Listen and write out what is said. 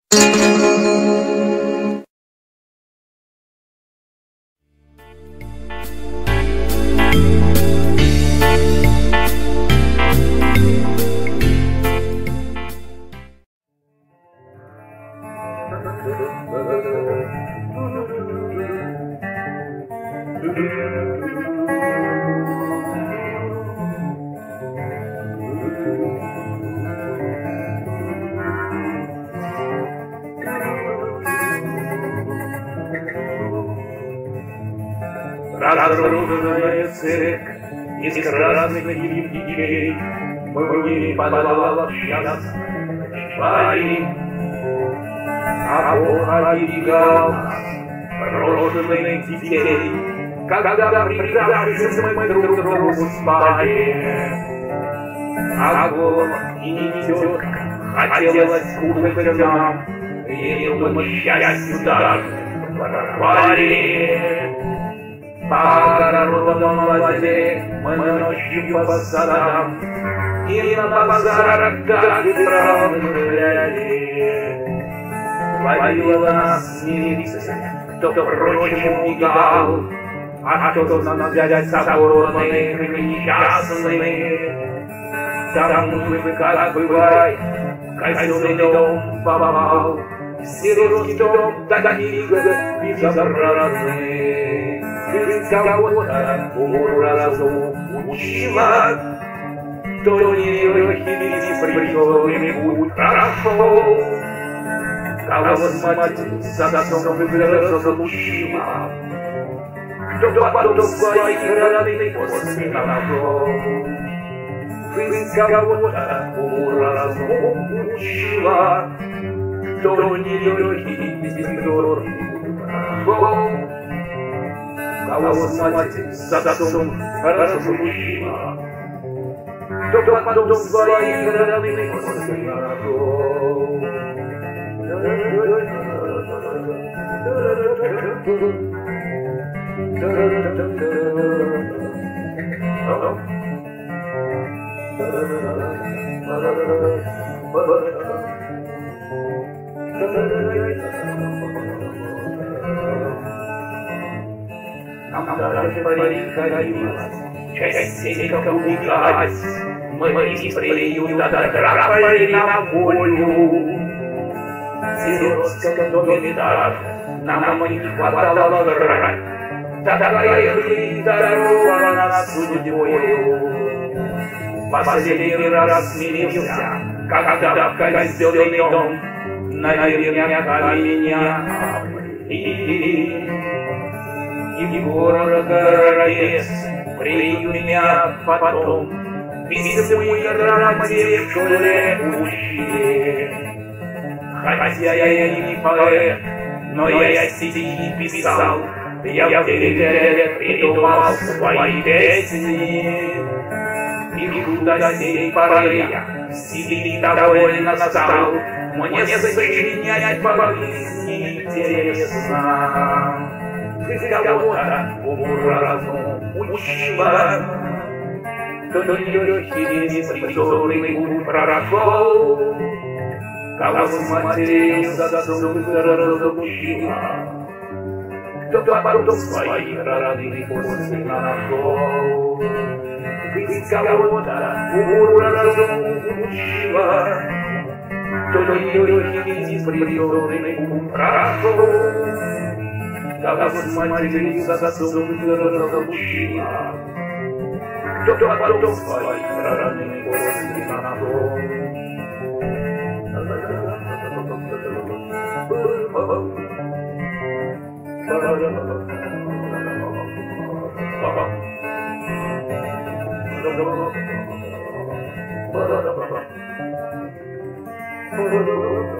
Разрушенная церковь из красных егерей, мы подвалов час парим, а Бог оберегал брошенных детей, когда предавшись мы друг другу спали. Огонь и тетка хотелось кушать нам, и мы счастью даже пропали. По огородам лазили мы ночью по садам, и на базарах как промышляли. Ловила нас милиция, кто впрочем убегал, а кто нас взять соборные несчастные. Там мы, как бывает, казенный дом попал, сиротский дом, такие безобразные. Кого-то уразу учила, то не пришел-нибудь прошел. Кого с матерью с отцом разлучила, кто потом своих родных после нашел. Кого-то уразу учила, то нелегкий прошел. Кого с матерью с отцом разлучила, кто потом своих родных после нашел. Нам даже приходилось частенько убегать, мы из приюта драпали на волю. В сиротском доме даже нам не хватало жрать, такая жизнь дорога нас судьбою. Последний раз смирился, когда в казенный дом наверняка меня обрели. И город-городец приют меня потом письму и грамоте в школе учили. Хотя я не поэт, но я стихи писал, я в 9 лет придумал свои песни. И до сей поры я в стиле довольно стал, мне сочинять по-жизни интересно. Кого-то уразу учила, кто легкий беспризорный путь прошел. Кого с матерью с отцом разлучила, кто потом своих родных после нашел. Кого-то уразу учила, кто легкий беспризорный путь прошел. Кого с матерью с отцом разлучила, кто потом своих родных после нашел. Ba-da-ba-ba.